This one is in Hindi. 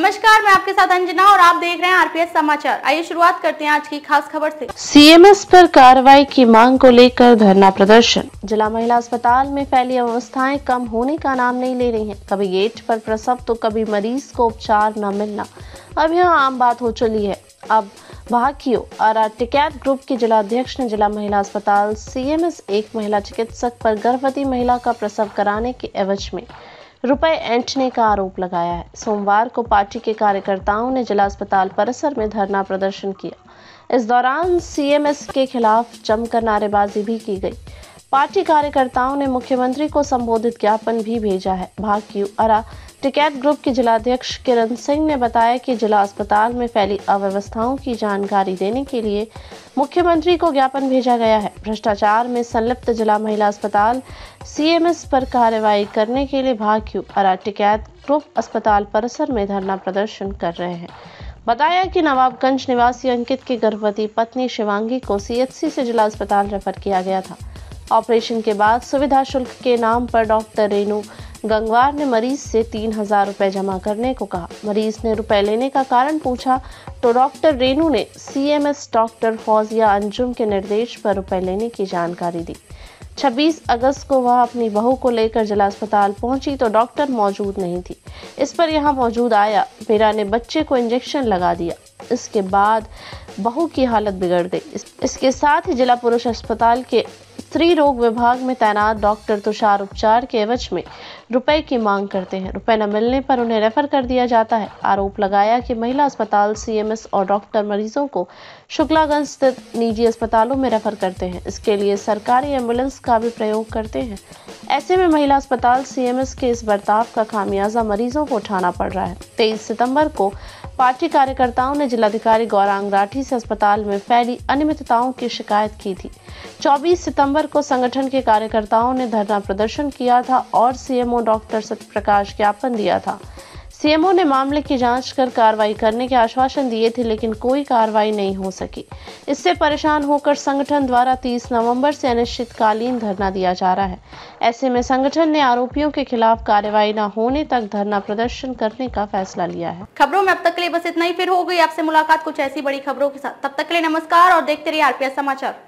नमस्कार, मैं आपके साथ अंजना और आप देख रहे हैं आरपीएस समाचार। आइए शुरुआत करते हैं आज की खास खबर से। सीएमएस पर कार्रवाई की मांग को लेकर धरना प्रदर्शन। जिला महिला अस्पताल में फैली अवस्थाएं कम होने का नाम नहीं ले रही हैं। कभी गेट पर प्रसव तो कभी मरीज को उपचार न मिलना अब यह आम बात हो चली है। अब भाकियो और टिकैत ग्रुप के जिला अध्यक्ष ने जिला महिला अस्पताल सीएमएस एक महिला चिकित्सक पर गर्भवती महिला का प्रसव कराने के एवज में रुपए ऐंठने का आरोप लगाया है। सोमवार को पार्टी के कार्यकर्ताओं ने जिला अस्पताल परिसर में धरना प्रदर्शन किया। इस दौरान सीएमएस के खिलाफ जमकर नारेबाजी भी की गई। पार्टी कार्यकर्ताओं ने मुख्यमंत्री को संबोधित ज्ञापन भी भेजा है। भाकियू और टिकैत ग्रुप के जिलाध्यक्ष किरण सिंह ने बताया कि जिला अस्पताल में फैली अव्यवस्थाओं की जानकारी देने के लिए मुख्यमंत्री को ज्ञापन भेजा गया है। भ्रष्टाचार में संलिप्त जिला महिला अस्पताल सीएमएस पर कार्रवाई करने के लिए भाकियू और टिकैत ग्रुप अस्पताल परिसर में धरना प्रदर्शन कर रहे हैं। बताया कि नवाबगंज निवासी अंकित की गर्भवती पत्नी शिवांगी को सीएचसी से जिला अस्पताल रेफर किया गया था। ऑपरेशन के बाद सुविधा शुल्क के नाम पर डॉक्टर रेणु गंगवार ने मरीज से 3000 रुपए जमा करने को कहा। मरीज ने रुपए लेने का कारण पूछा तो डॉक्टर रेणु ने सीएमएस डॉक्टर फौजिया अंजुम के निर्देश पर रुपए लेने की जानकारी दी। 26 अगस्त को वह अपनी बहू को लेकर जिला अस्पताल पहुंची तो डॉक्टर मौजूद नहीं थी। इस पर यहां मौजूद आया मीरा ने बच्चे को इंजेक्शन लगा दिया। इसके बाद बहू की हालत बिगड़ गई। इसके साथ ही जिला पुरुष अस्पताल के स्त्री रोग विभाग में तैनात डॉक्टर तुषार उपचार के एवज में रुपए की मांग करते हैं। रुपए न मिलने पर उन्हें रेफर कर दिया जाता है। आरोप लगाया कि महिला अस्पताल सीएमएस और डॉक्टर मरीजों को शुक्लागंज स्थित निजी अस्पतालों में रेफर करते हैं। इसके लिए सरकारी एम्बुलेंस का भी प्रयोग करते हैं। ऐसे में महिला अस्पताल सीएमएस के इस बर्ताव का खामियाजा मरीजों को उठाना पड़ रहा है। 23 सितंबर को पार्टी कार्यकर्ताओं ने जिलाधिकारी गौरांग राठी से अस्पताल में फैली अनियमितताओं की शिकायत की थी। 24 सितंबर को संगठन के कार्यकर्ताओं ने धरना प्रदर्शन किया था और सीएमओ डॉक्टर सत्यप्रकाश ज्ञापन दिया था। सीएमओ ने मामले की जांच कर कार्रवाई करने के आश्वासन दिए थे, लेकिन कोई कार्रवाई नहीं हो सकी। इससे परेशान होकर संगठन द्वारा 30 नवंबर से अनिश्चितकालीन धरना दिया जा रहा है। ऐसे में संगठन ने आरोपियों के खिलाफ कार्रवाई न होने तक धरना प्रदर्शन करने का फैसला लिया है। खबरों में अब तक के लिए बस इतना ही। फिर हो गई आपसे मुलाकात कुछ ऐसी बड़ी खबरों के साथ। तब तक के लिए नमस्कार और देखते रहिए आरपीएस समाचार।